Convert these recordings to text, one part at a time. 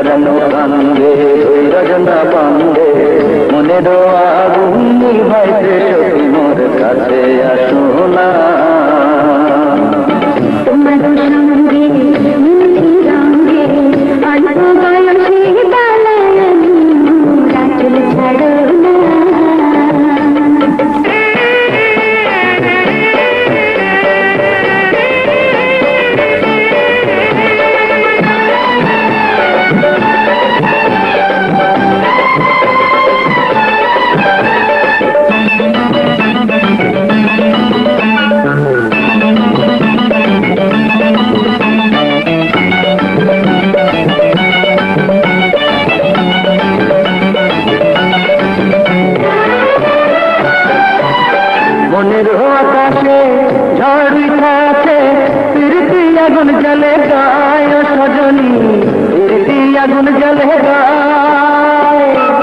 পরানো কান্দে ওই রজনা বান্দে মনের আগুন নিভাইতে সখী মোর কাছে আসো না তোমার সঙ্গে মিলছি রঙে অল্প বয়সে পালায়ানি রাজল ছাড়ো না মনের আকাশে ঝড় উঠাছে প্রীতি আগুন জ্বলে গায় সজনী প্রীতি আগুন জ্বলে গায়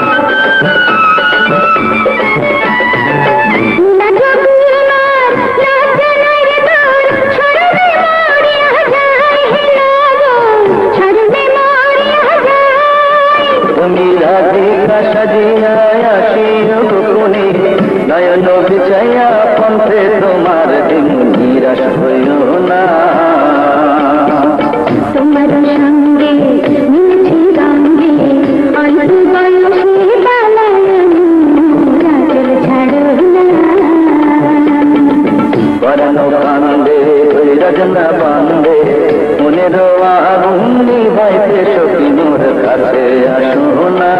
তুমি রাধিকা সাজিয়া আসিও কোনে নয়ন বিছাইয়া পন্থে তোমার দিন নিরাশ হইও না তোমার সঙ্গে মিলছি রঙে অল্প বয়সে পালায়ানি রাজল ছাড়ো না পরানো কান্দে ওই রজনা বান্দে মনের আগুন নিভাইতে সখী মোর কাছে আসো না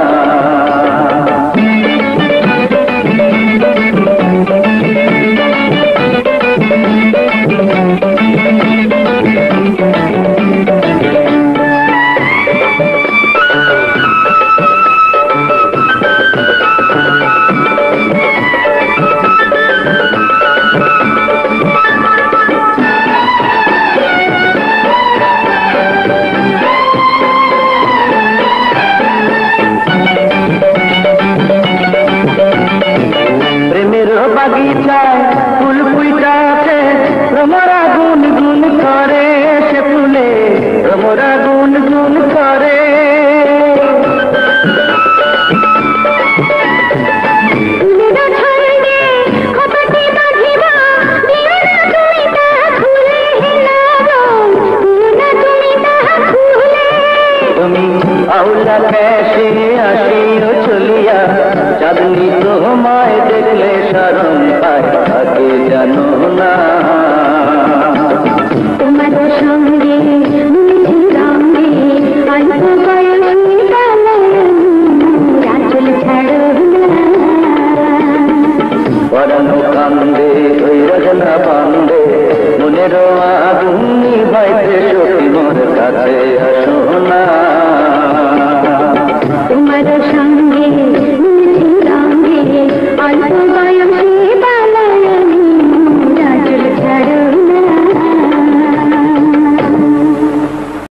বাগিচায় ফুল ফুইটাছে ভ্রমরা গুন গুন করে সে ফুলে ভ্রমরা গুন গুন করে তুমি আউলা কেশে আসিও চলিয়া চাঁদনি তোমায় দেখলে শরম পায় থাকে জানো না তোমার সঙ্গে মিলছি রঙে অল্প বয়সে পালায়ানি রাজল ছাড়ো না পরানো কান্দে ওই রজনা বান্দে মনের আগুন নিভাইতে সখী মোর কাছে আসো না